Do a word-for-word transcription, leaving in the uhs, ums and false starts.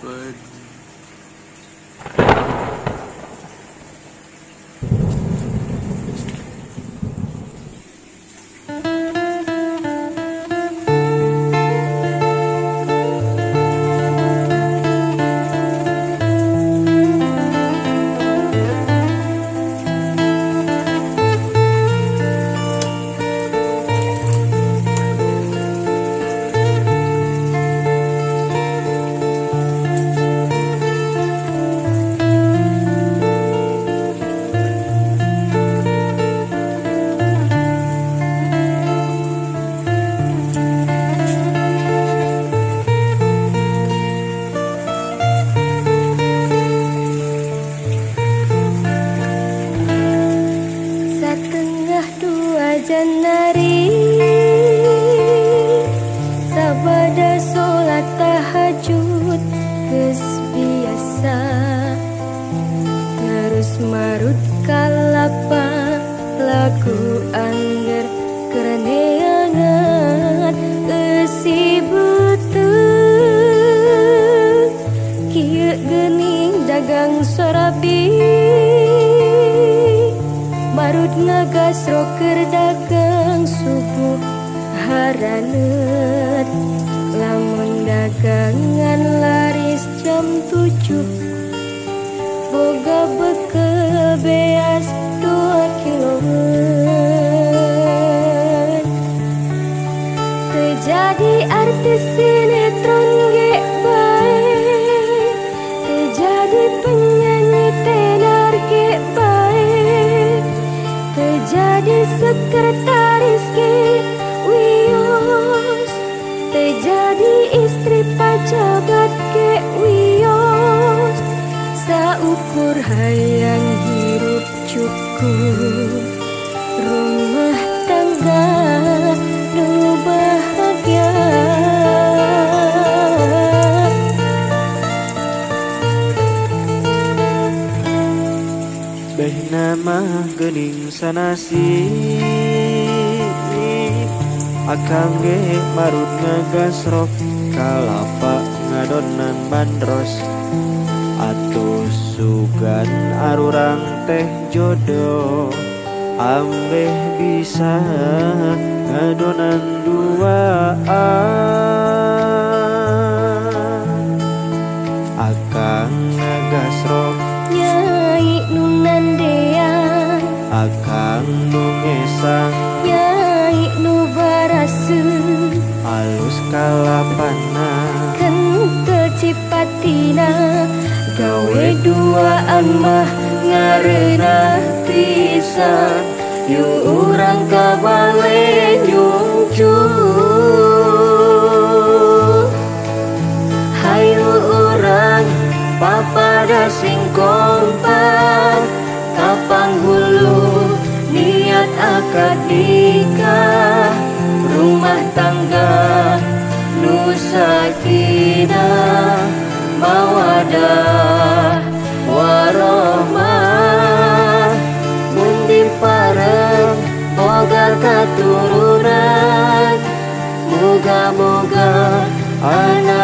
Bud. Janari sabada solat tahajud geus biasa terus marut kalapa lagu angger kereneangan eusi beuteung kieu geuning dagang sorabi marut ngagasro keur dagang subuh haraneut lamun dagangan laris jam tujuh boga bekel beas dua kiloan terjadi artis sinetron ge bae terjadi penyanyi tenar ge bae terjadi sekretaris ke wios terjadi istri pejabat ke wios saukur hayang hirup cukup rumah tangga nu bahagia. Beh nama geuning sanasi akang ge marut ngagasrok kalapa ngadonan bandros atuh sugan arurang teh jodoh ambeh bisa ngadonan duaan akang ngagasrok Nyai Nunandean akang nu ngesang Nyai nu baraseun alus kalapana kentel cipatina gawe duaan mah ngareunah pisan yu urang kabale nyungcuh hayu urang papada sing kompak kapang hulu niat akad nikah rumah tangga nu sakinah mawadah warohmah mundi pareng boga katurunan moga-moga anak